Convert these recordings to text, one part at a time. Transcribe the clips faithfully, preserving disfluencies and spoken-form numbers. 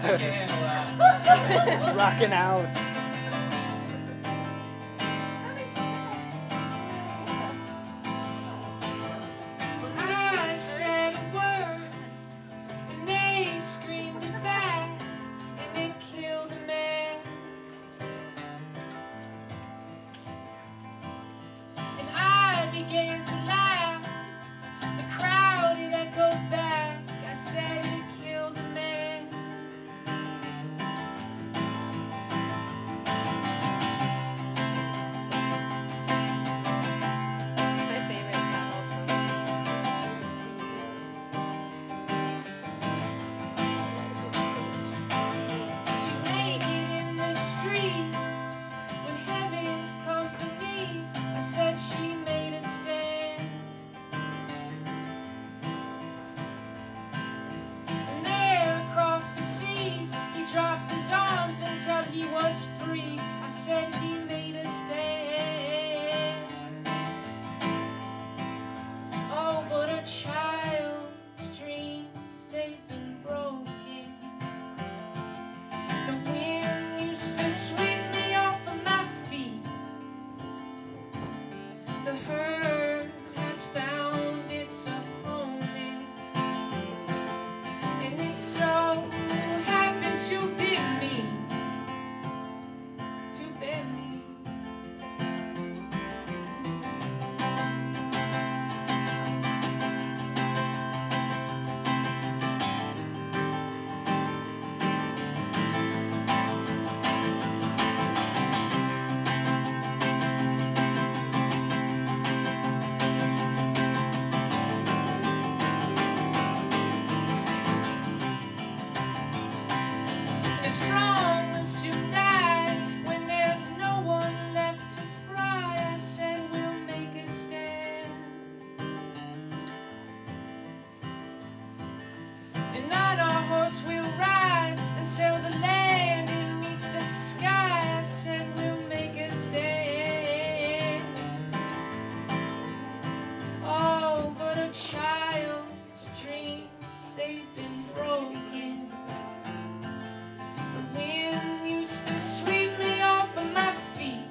Rocking out. I said a word, and they screamed it back, and it killed a man. And I began to laugh. The crowd, it echoed back. I said it killed a man. My favorite song also. She's naked in the street with heaven's company. I said she made a stand. And there across the seas, he dropped his arms until he was free. I said he made a stand. Oh, but a child's dreams, they've been broken. The wind used to sweep me off of my feet. The herd has found its opponent, and it so happened to be me, to be me. The strong will soon die when there's no one left to fry. I said we'll make a stand. And on our horse we'll ride until the land it meets the sky. I said we'll make a stand. Oh, but a child's dreams, they've been broken. The wind used to sweep me off of my feet.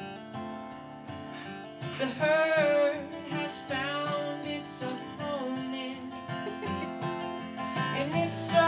The herd has found its opponent, and it's so